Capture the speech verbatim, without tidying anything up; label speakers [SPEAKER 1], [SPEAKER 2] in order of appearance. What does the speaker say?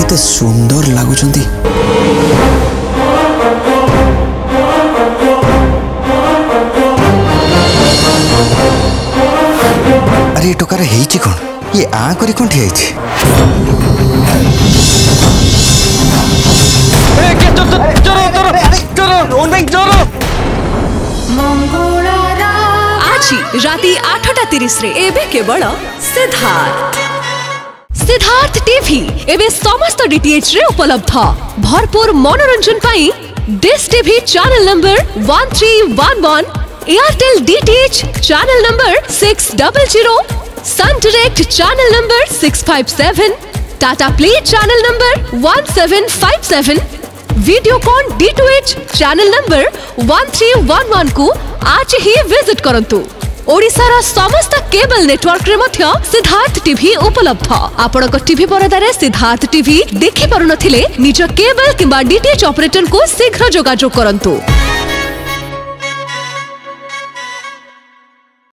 [SPEAKER 1] केते सुंदर लागुचंती। अरे टोकार हेची कोन ये आ करी कोन ठिया छी। ए के चलो चलो चलो चलो ओन भाई चलो।
[SPEAKER 2] आज राति आठटा तीस रे एबे केवल सिद्धार्थ सिद्धार्थ टीवी एबे समस्त डीटीएच रे उपलब्ध। भरपूर मनोरंजन पाई Dish TV channel number one three one one, Airtel DTH channel number six double zero, Sun Direct channel number six five seven, Tata Play channel number one seven five seven, Videocon D two H channel number one three one one को आज ही visit करंतु। ओडिसार समस्त cable network रे मध्य Siddharth TV उपलब्ध। आपनक TV परदारे Siddharth TV देखि पारु नथिले निज केबल किबा डीटीएच ऑपरेटर को शीघ्र जोगाजोग करंतु।